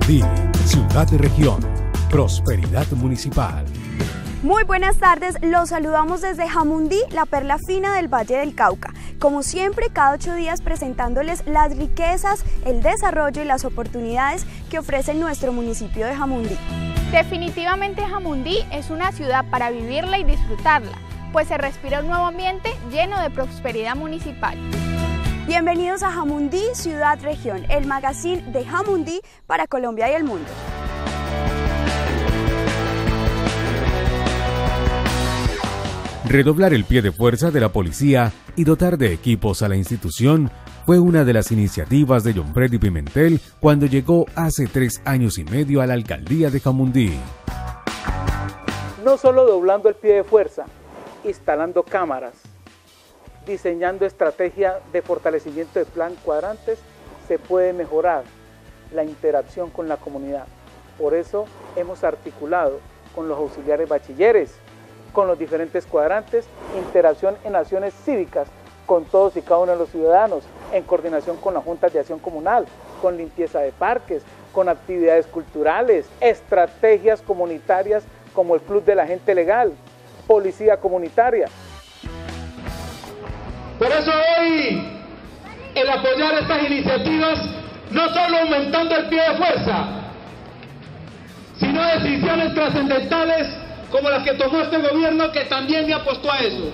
Jamundí, ciudad y región, prosperidad municipal. Muy buenas tardes, los saludamos desde Jamundí, la perla fina del Valle del Cauca. Como siempre, cada 8 días presentándoles las riquezas, el desarrollo y las oportunidades que ofrece nuestro municipio de Jamundí. Definitivamente Jamundí es una ciudad para vivirla y disfrutarla, pues se respira un nuevo ambiente lleno de prosperidad municipal. Bienvenidos a Jamundí, Ciudad Región, el magazine de Jamundí para Colombia y el mundo. Redoblar el pie de fuerza de la policía y dotar de equipos a la institución fue una de las iniciativas de John Freddy Pimentel cuando llegó hace 3 años y medio a la alcaldía de Jamundí. No solo doblando el pie de fuerza, instalando cámaras, diseñando estrategia de fortalecimiento de plan cuadrantes, se puede mejorar la interacción con la comunidad. Por eso hemos articulado con los auxiliares bachilleres, con los diferentes cuadrantes, interacción en acciones cívicas con todos y cada uno de los ciudadanos, en coordinación con las juntas de acción comunal, con limpieza de parques, con actividades culturales, estrategias comunitarias como el Club de la Gente Legal, Policía Comunitaria. Por eso hoy, el apoyar estas iniciativas, no solo aumentando el pie de fuerza, sino decisiones trascendentales como las que tomó este gobierno, que también le apostó a eso.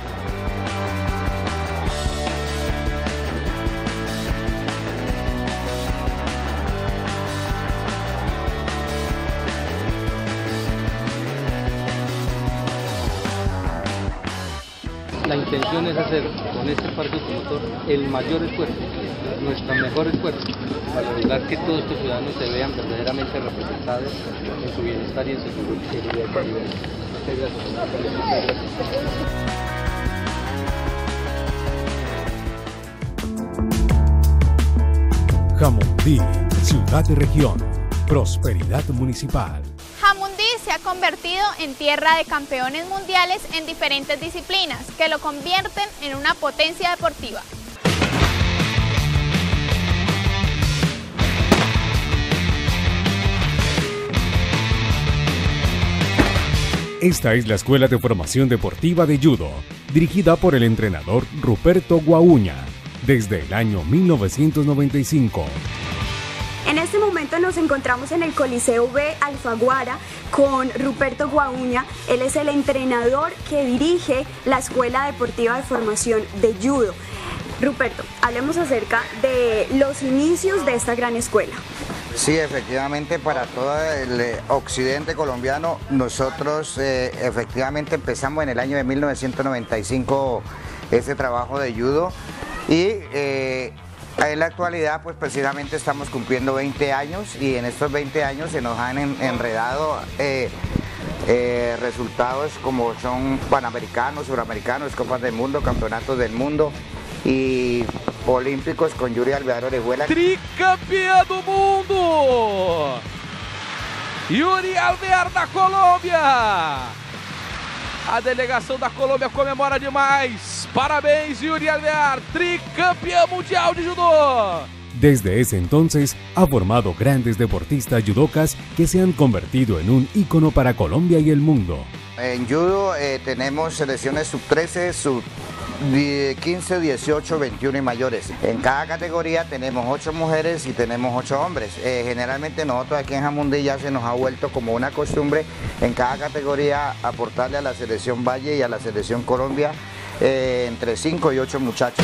La intención es hacer con este parque automotor el mayor esfuerzo, nuestro mejor esfuerzo, para lograr que todos estos ciudadanos se vean verdaderamente representados en su bienestar y en su seguridad. Muchas gracias. Jamundí, ciudad y región, prosperidad municipal. Jamundí se ha convertido en tierra de campeones mundiales en diferentes disciplinas que lo convierten en una potencia deportiva. Esta es la Escuela de Formación Deportiva de Judo, dirigida por el entrenador Ruperto Guauña, desde el año 1995. En este momento nos encontramos en el Coliseo B Alfaguara con Ruperto Guauña. Él es el entrenador que dirige la Escuela Deportiva de Formación de Judo. Ruperto, hablemos acerca de los inicios de esta gran escuela. Sí, efectivamente, para todo el occidente colombiano, nosotros efectivamente empezamos en el año de 1995 este trabajo de judo y en la actualidad, pues precisamente estamos cumpliendo 20 años y en estos 20 años se nos han enredado resultados como son panamericanos, suramericanos, copas del mundo, campeonatos del mundo y olímpicos con Yuri Alvear Orejuela. Tricampeão do mundo! Yuri Alvear da Colômbia! A delegação da Colômbia comemora demais. Parabéns, Yuri Alvear, tricampeão mundial de judô. Desde ese entonces ha formado grandes deportistas judocas que se han convertido en un ícono para Colombia y el mundo. En judo tenemos selecciones sub-13, sub-15, 18, 21 y mayores. En cada categoría tenemos 8 mujeres y tenemos 8 hombres. Generalmente nosotros aquí en Jamundí ya se nos ha vuelto como una costumbre en cada categoría aportarle a la selección Valle y a la selección Colombia entre 5 y 8 muchachos.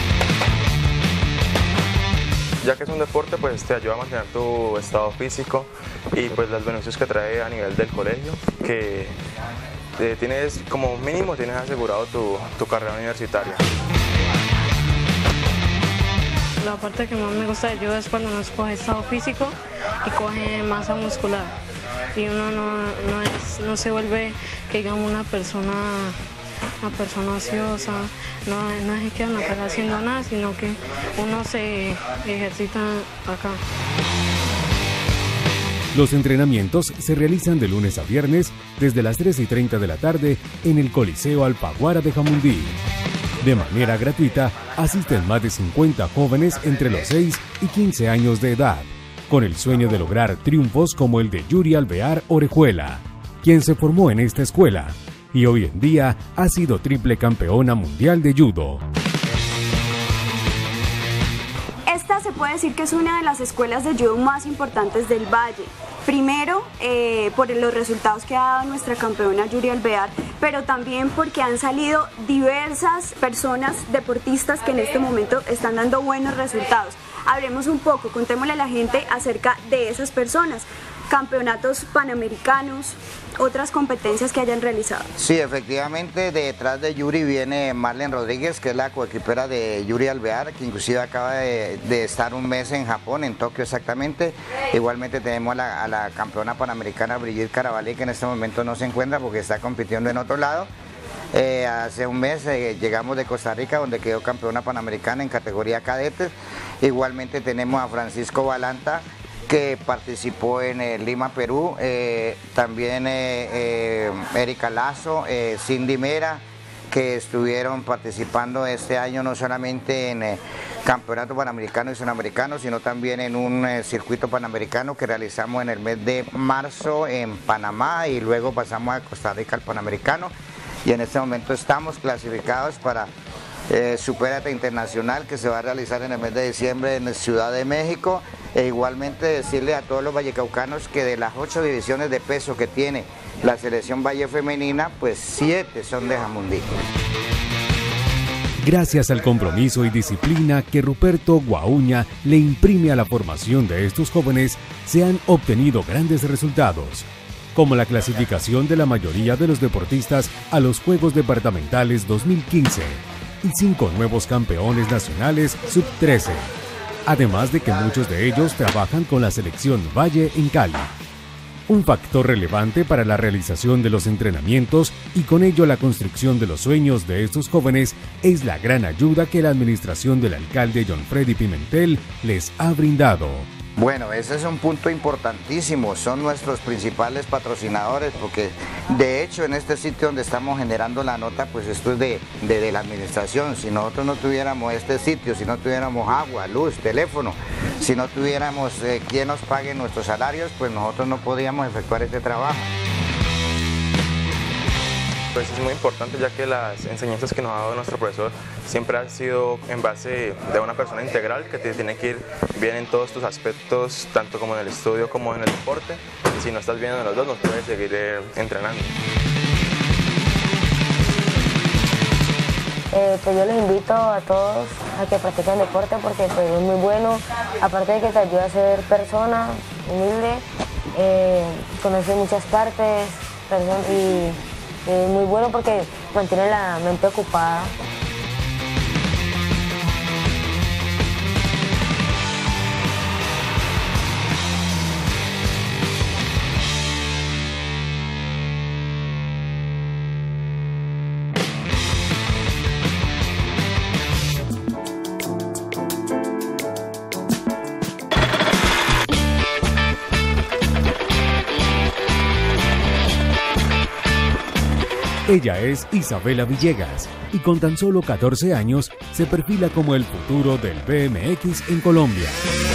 Ya que es un deporte, pues te ayuda a mantener tu estado físico y pues los beneficios que trae a nivel del colegio, que tienes como mínimo tienes asegurado tu carrera universitaria. La parte que más me gusta de judo es cuando uno coge estado físico y coge masa muscular y uno no se vuelve, que digamos, una persona ociosa, no se queda en la casa haciendo nada, sino que uno se ejercita acá. Los entrenamientos se realizan de lunes a viernes desde las 3:30 de la tarde en el Coliseo Alfaguara de Jamundí. De manera gratuita asisten más de 50 jóvenes entre los 6 y 15 años de edad. con el sueño de lograr triunfos como el de Yuri Alvear Orejuela, quien se formó en esta escuela y hoy en día ha sido triple campeona mundial de judo. Esta se puede decir que es una de las escuelas de judo más importantes del Valle. Primero, por los resultados que ha dado nuestra campeona Yuri Alvear, pero también porque han salido diversas personas deportistas que en este momento están dando buenos resultados. Hablemos un poco, contémosle a la gente acerca de esas personas, campeonatos panamericanos, otras competencias que hayan realizado. Sí, efectivamente, detrás de Yuri viene Marlene Rodríguez, que es la coequipera de Yuri Alvear, que inclusive acaba de estar un mes en Japón, en Tokio exactamente. Igualmente tenemos a la campeona panamericana Brigitte Carabalí, que en este momento no se encuentra porque está compitiendo en otro lado. Hace un mes llegamos de Costa Rica, donde quedó campeona panamericana en categoría cadetes. Igualmente tenemos a Francisco Balanta, que participó en Lima, Perú, también Erika Lazo, Cindy Mera, que estuvieron participando este año no solamente en campeonato panamericano y sudamericano, sino también en un circuito panamericano que realizamos en el mes de marzo en Panamá y luego pasamos a Costa Rica al Panamericano y en este momento estamos clasificados para Supérate Internacional, que se va a realizar en el mes de diciembre en Ciudad de México. E igualmente decirle a todos los vallecaucanos que de las 8 divisiones de peso que tiene la selección Valle femenina, pues 7 son de Jamundí. Gracias al compromiso y disciplina que Ruperto Guauña le imprime a la formación de estos jóvenes, se han obtenido grandes resultados, como la clasificación de la mayoría de los deportistas a los Juegos Departamentales 2015 y 5 nuevos campeones nacionales sub-13. Además de que muchos de ellos trabajan con la selección Valle en Cali. Un factor relevante para la realización de los entrenamientos y con ello la construcción de los sueños de estos jóvenes es la gran ayuda que la administración del alcalde John Freddy Pimentel les ha brindado. Bueno, ese es un punto importantísimo, son nuestros principales patrocinadores porque de hecho en este sitio donde estamos generando la nota, pues esto es de la administración. Si nosotros no tuviéramos este sitio, si no tuviéramos agua, luz, teléfono, si no tuviéramos quien nos pague nuestros salarios, pues nosotros no podíamos efectuar este trabajo. Pues es muy importante ya que las enseñanzas que nos ha dado nuestro profesor siempre han sido en base de una persona integral que te tiene que ir bien en todos tus aspectos, tanto como en el estudio como en el deporte, y si no estás bien en los dos no puedes seguir entrenando. Pues yo les invito a todos a que practiquen deporte porque pues, es muy bueno, aparte de que te ayuda a ser persona humilde, conocer muchas partes y es muy bueno porque mantiene la mente ocupada. Ella es Isabela Villegas y con tan solo 14 años se perfila como el futuro del BMX en Colombia.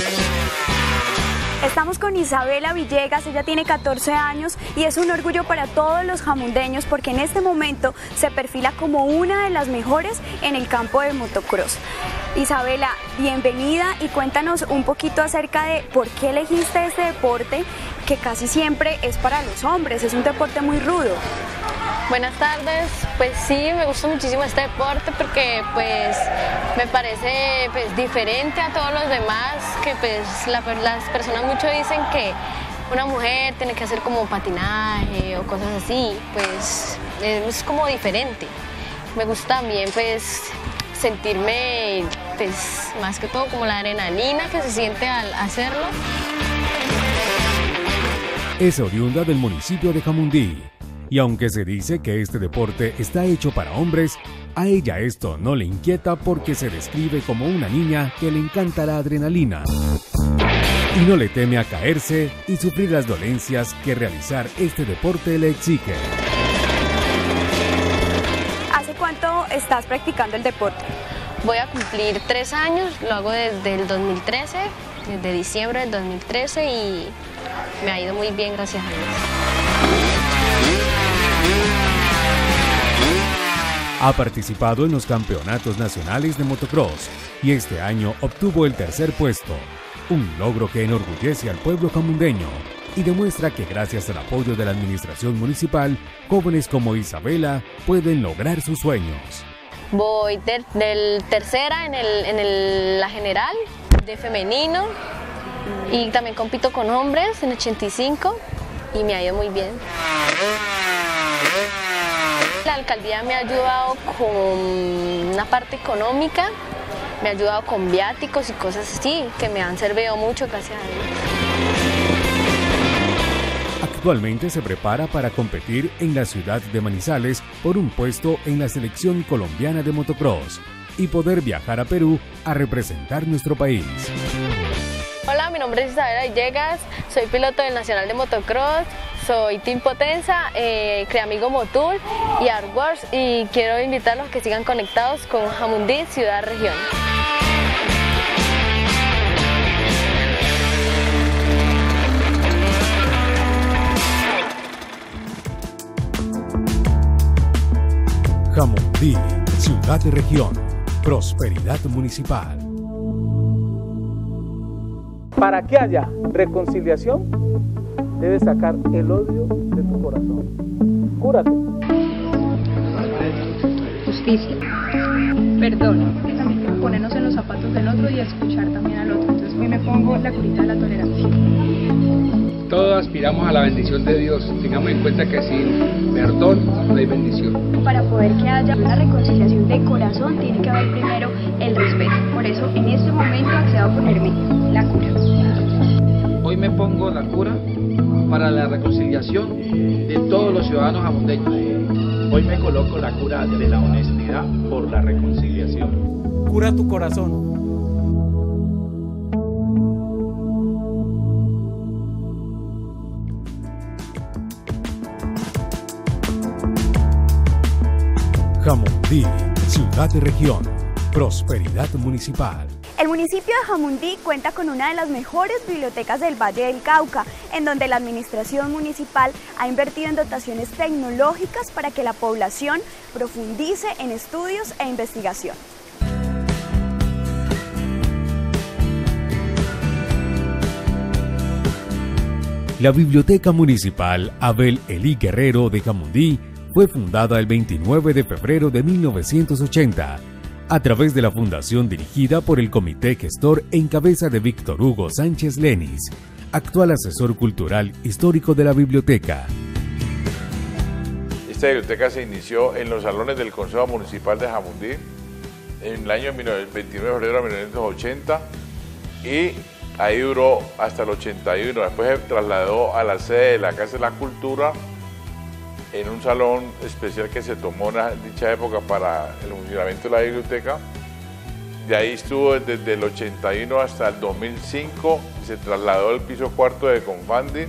Estamos con Isabela Villegas, ella tiene 14 años y es un orgullo para todos los jamundeños porque en este momento se perfila como una de las mejores en el campo de motocross. Isabela, bienvenida y cuéntanos un poquito acerca de por qué elegiste este deporte que casi siempre es para los hombres, es un deporte muy rudo. Buenas tardes, pues sí, me gusta muchísimo este deporte porque pues me parece pues diferente a todos los demás, que pues las personas mucho dicen que una mujer tiene que hacer como patinaje o cosas así, pues es como diferente. Me gusta también pues sentirme pues más que todo como la adrenalina que se siente al hacerlo. Es oriunda del municipio de Jamundí. Y aunque se dice que este deporte está hecho para hombres, a ella esto no le inquieta porque se describe como una niña que le encanta la adrenalina. Y no le teme a caerse y sufrir las dolencias que realizar este deporte le exige. ¿Hace cuánto estás practicando el deporte? Voy a cumplir 3 años, lo hago desde el 2013 desde diciembre del 2013 y me ha ido muy bien, gracias a Dios. Ha participado en los campeonatos nacionales de motocross y este año obtuvo el tercer puesto, un logro que enorgullece al pueblo jamundeño y demuestra que gracias al apoyo de la administración municipal, jóvenes como Isabela pueden lograr sus sueños. Voy del tercera en la general de femenino y también compito con hombres en 85 y me ha ido muy bien. La alcaldía me ha ayudado con una parte económica, me ha ayudado con viáticos y cosas así que me han servido mucho, gracias a Dios. Actualmente se prepara para competir en la ciudad de Manizales por un puesto en la selección colombiana de motocross y poder viajar a Perú a representar nuestro país. Hola, mi nombre es Isabela Villegas, soy piloto del Nacional de Motocross, soy Team Potenza, Creamigo Motul y Art Wars y quiero invitarlos a que sigan conectados con Jamundí, Ciudad Región. Jamundí, ciudad de región, prosperidad municipal. Para que haya reconciliación, debes sacar el odio de tu corazón. Cúrate. Justicia, perdón, es también ponernos en los zapatos del otro y escuchar también al otro. Entonces hoy me pongo la curita de la tolerancia. Todos aspiramos a la bendición de Dios. Tengamos en cuenta que sin perdón no hay bendición. Para poder que haya una reconciliación de corazón tiene que haber primero el respeto. Por eso en este momento accedo a ponerme la cura. Hoy me pongo la cura para la reconciliación de todos los ciudadanos jamundeños. Hoy me coloco la cura de la honestidad por la reconciliación. Cura tu corazón. Jamundí, ciudad de región, prosperidad municipal. El municipio de Jamundí cuenta con una de las mejores bibliotecas del Valle del Cauca, en donde la administración municipal ha invertido en dotaciones tecnológicas para que la población profundice en estudios e investigación. La Biblioteca Municipal Abel Elí Guerrero de Jamundí fue fundada el 29 de febrero de 1980 a través de la fundación dirigida por el Comité Gestor en cabeza de Víctor Hugo Sánchez Lenis, actual asesor cultural histórico de la biblioteca. Esta biblioteca se inició en los salones del Consejo Municipal de Jamundí en el año 29 de febrero de 1980 y ahí duró hasta el 81. Después se trasladó a la sede de la Casa de la Cultura en un salón especial que se tomó en dicha época para el funcionamiento de la biblioteca. De ahí estuvo desde el 81 hasta el 2005 y se trasladó al piso cuarto de Confandi.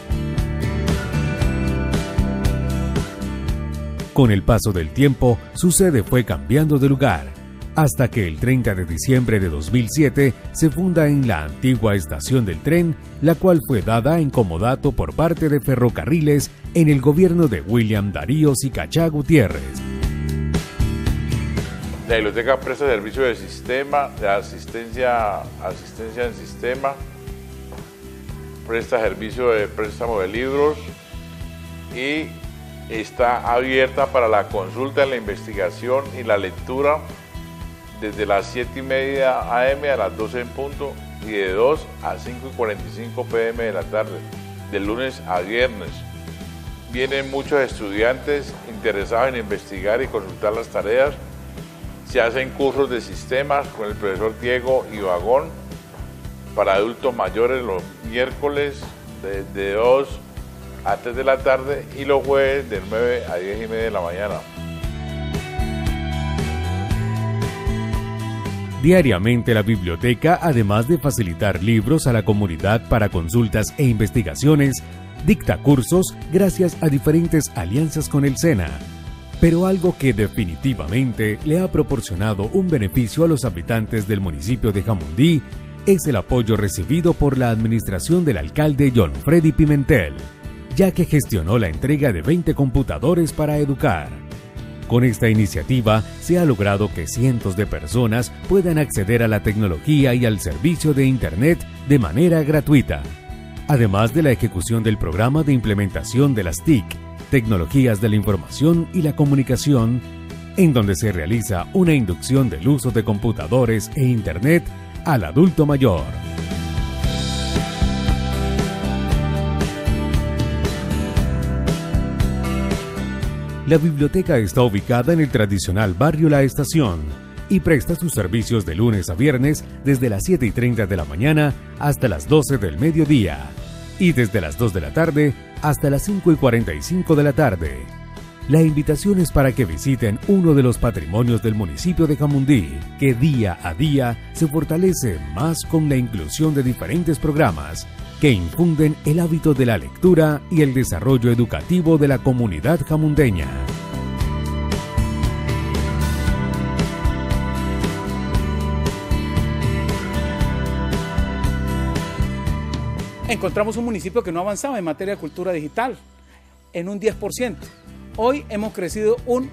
Con el paso del tiempo, su sede fue cambiando de lugar, hasta que el 30 de diciembre de 2007 se funda en la antigua estación del tren, la cual fue dada en comodato por parte de Ferrocarriles en el gobierno de William Darío Sicachá Gutiérrez. La biblioteca presta servicio de sistema, de asistencia en sistema, presta servicio de préstamo de libros y está abierta para la consulta, la investigación y la lectura desde las 7:30 AM a las 12 en punto y de 2 a 5:45 PM de la tarde, de lunes a viernes. Vienen muchos estudiantes interesados en investigar y consultar las tareas. Se hacen cursos de sistemas con el profesor Diego Ibagón para adultos mayores los miércoles de 2 a 3 de la tarde y los jueves de 9 a 10:30 de la mañana. Diariamente la biblioteca, además de facilitar libros a la comunidad para consultas e investigaciones, dicta cursos gracias a diferentes alianzas con el SENA. Pero algo que definitivamente le ha proporcionado un beneficio a los habitantes del municipio de Jamundí es el apoyo recibido por la administración del alcalde John Freddy Pimentel, ya que gestionó la entrega de 20 computadores para educar. Con esta iniciativa se ha logrado que cientos de personas puedan acceder a la tecnología y al servicio de Internet de manera gratuita. Además de la ejecución del programa de implementación de las TIC, Tecnologías de la Información y la Comunicación, en donde se realiza una inducción del uso de computadores e Internet al adulto mayor. La biblioteca está ubicada en el tradicional barrio La Estación y presta sus servicios de lunes a viernes desde las 7:30 de la mañana hasta las 12 del mediodía y desde las 2 de la tarde hasta las 5:45 de la tarde. La invitación es para que visiten uno de los patrimonios del municipio de Jamundí, que día a día se fortalece más con la inclusión de diferentes programas que infunden el hábito de la lectura y el desarrollo educativo de la comunidad jamundeña. Encontramos un municipio que no avanzaba en materia de cultura digital, en un 10%. Hoy hemos crecido un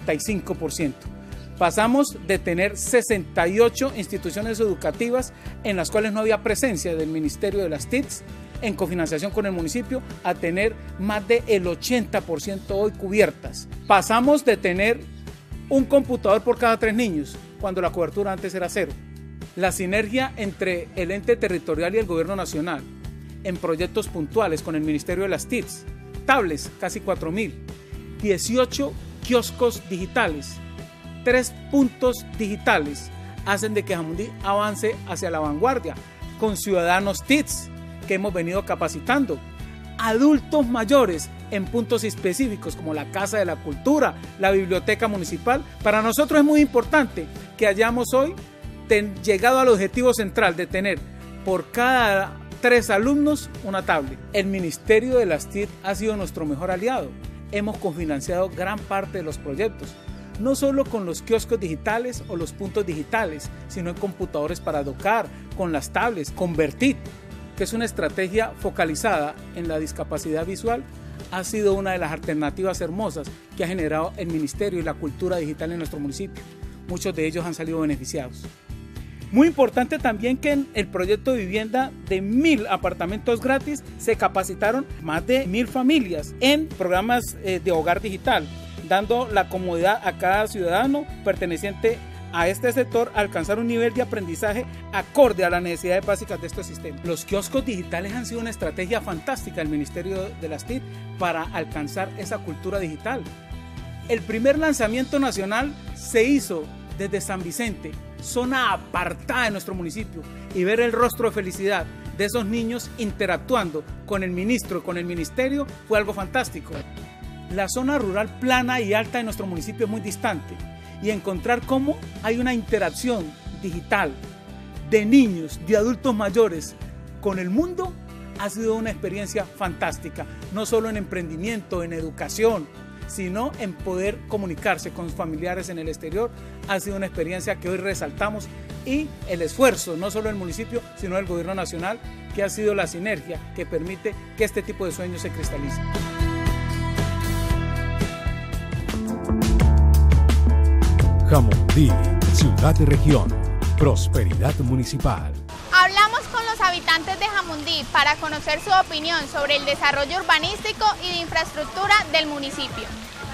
85%. Pasamos de tener 68 instituciones educativas en las cuales no había presencia del Ministerio de las TICs en cofinanciación con el municipio a tener más del 80% hoy cubiertas. Pasamos de tener un computador por cada 3 niños cuando la cobertura antes era 0. La sinergia entre el ente territorial y el gobierno nacional en proyectos puntuales con el Ministerio de las TICs, tablets casi 4.000, 18 kioscos digitales, 3 puntos digitales hacen de que Jamundí avance hacia la vanguardia con ciudadanos TICs que hemos venido capacitando, adultos mayores en puntos específicos como la Casa de la Cultura, la Biblioteca Municipal. Para nosotros es muy importante que hayamos hoy llegado al objetivo central de tener por cada 3 alumnos una tablet. El Ministerio de las TIC ha sido nuestro mejor aliado. Hemos cofinanciado gran parte de los proyectos, no solo con los kioscos digitales o los puntos digitales, sino en computadores para educar, con las tablets, con Vertit, que es una estrategia focalizada en la discapacidad visual. Ha sido una de las alternativas hermosas que ha generado el Ministerio y la cultura digital en nuestro municipio. Muchos de ellos han salido beneficiados. Muy importante también que en el proyecto de vivienda de 1.000 apartamentos gratis se capacitaron más de 1.000 familias en programas de hogar digital, dando la comodidad a cada ciudadano perteneciente a este sector a alcanzar un nivel de aprendizaje acorde a las necesidades básicas de estos sistemas. Los kioscos digitales han sido una estrategia fantástica del Ministerio de las TIC para alcanzar esa cultura digital. El primer lanzamiento nacional se hizo desde San Vicente, zona apartada de nuestro municipio, y ver el rostro de felicidad de esos niños interactuando con el ministro y con el ministerio fue algo fantástico. La zona rural plana y alta de nuestro municipio es muy distante, y encontrar cómo hay una interacción digital de niños, de adultos mayores con el mundo ha sido una experiencia fantástica, no solo en emprendimiento, en educación, sino en poder comunicarse con sus familiares en el exterior. Ha sido una experiencia que hoy resaltamos, y el esfuerzo no solo del municipio sino del gobierno nacional, que ha sido la sinergia que permite que este tipo de sueños se cristalicen. Jamundí, ciudad y región, prosperidad municipal. Hablamos con los habitantes de Jamundí para conocer su opinión sobre el desarrollo urbanístico y de infraestructura del municipio.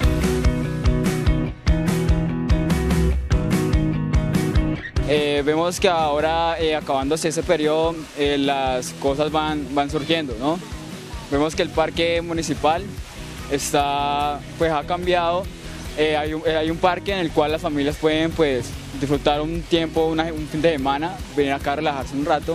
Vemos que ahora, acabándose ese periodo, las cosas van surgiendo, ¿no? Vemos que el parque municipal ha cambiado. Hay un parque en el cual las familias pueden disfrutar un tiempo, un fin de semana, venir acá a relajarse un rato.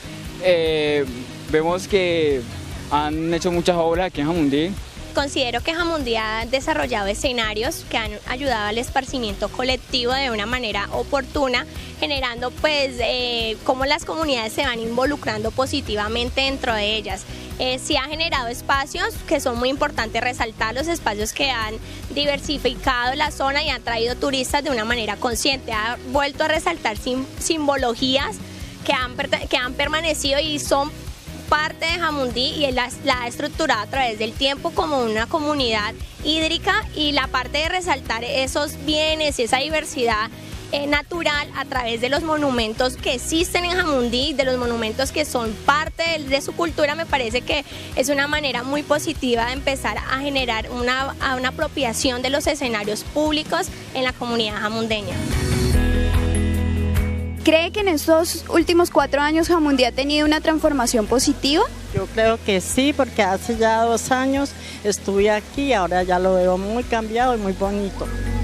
Vemos que han hecho muchas obras aquí en Jamundí. Considero que Jamundí ha desarrollado escenarios que han ayudado al esparcimiento colectivo de una manera oportuna, generando cómo las comunidades se van involucrando positivamente dentro de ellas. Sí ha generado espacios que son muy importantes resaltar, los espacios que han diversificado la zona y han traído turistas de una manera consciente. Ha vuelto a resaltar simbologías que han permanecido y son parte de Jamundí, y la ha estructurado a través del tiempo como una comunidad hídrica, y la parte de resaltar esos bienes y esa diversidad natural a través de los monumentos que existen en Jamundí, de los monumentos que son parte de su cultura, me parece que es una manera muy positiva de empezar a generar una apropiación de los escenarios públicos en la comunidad jamundeña. ¿Cree que en estos últimos 4 años Jamundí ha tenido una transformación positiva? Yo creo que sí, porque hace ya 2 años estuve aquí y ahora ya lo veo muy cambiado y muy bonito.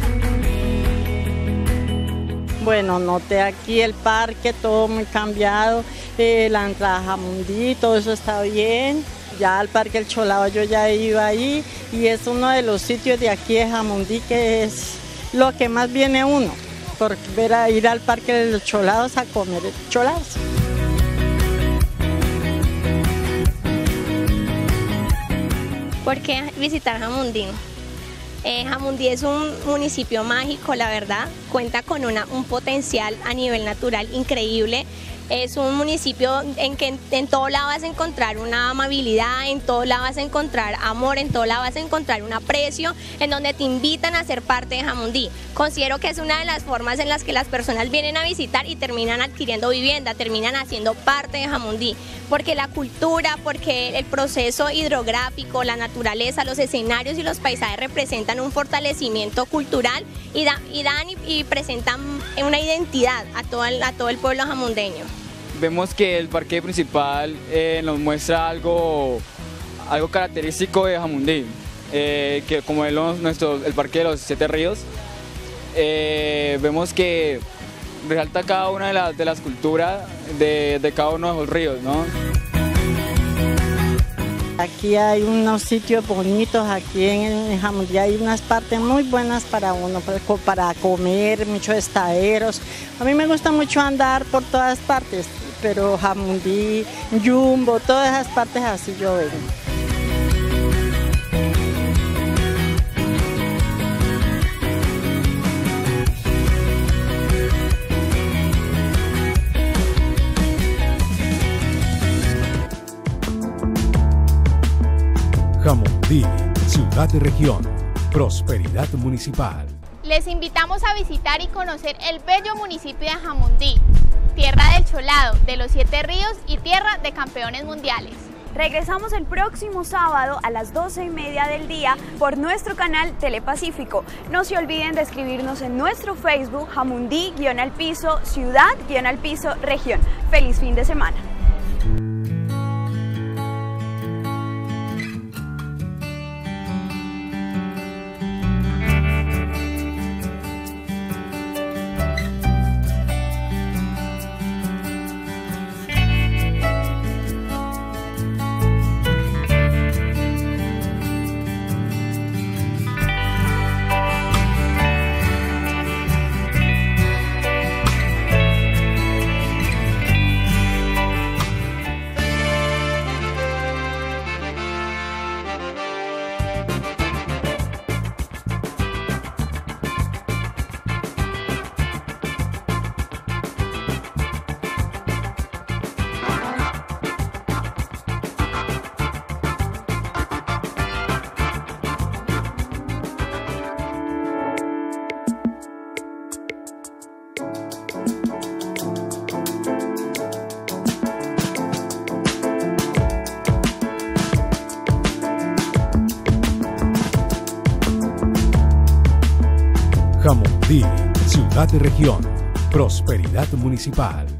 Bueno, noté aquí el parque, todo muy cambiado, la entrada a Jamundí, todo eso está bien. Ya al Parque El Cholado yo ya iba ahí y es uno de los sitios de aquí de Jamundí que es lo que más viene uno, por ir al Parque de los Cholados a comer cholados. ¿Por qué visitar Jamundí? Jamundí es un municipio mágico, la verdad, cuenta con un potencial a nivel natural increíble. Es un municipio en que en todo lado vas a encontrar una amabilidad, en todo lado vas a encontrar amor, en todo lado vas a encontrar un aprecio, en donde te invitan a ser parte de Jamundí. Considero que es una de las formas en las que las personas vienen a visitar y terminan adquiriendo vivienda, terminan haciendo parte de Jamundí, porque la cultura, porque el proceso hidrográfico, la naturaleza, los escenarios y los paisajes representan un fortalecimiento cultural y presentan una identidad a todo el pueblo jamundeño. Vemos que el parque principal nos muestra algo característico de Jamundí, que como el parque de los 7 ríos, vemos que resalta cada una de las culturas de cada uno de los ríos, ¿no? Aquí hay unos sitios bonitos, aquí en Jamundí hay unas partes muy buenas para uno, para comer, muchos estaderos. A mí me gusta mucho andar por todas partes, pero Jamundí, Jumbo, todas esas partes así yo vengo. Jamundí, ciudad y región, prosperidad municipal. Les invitamos a visitar y conocer el bello municipio de Jamundí, tierra del Cholado, de los 7 ríos y tierra de campeones mundiales. Regresamos el próximo sábado a las 12:30 del día por nuestro canal Telepacífico. No se olviden de escribirnos en nuestro Facebook Jamundí_Ciudad_Región. ¡Feliz fin de semana! Jamundí, ciudad y región, prosperidad municipal.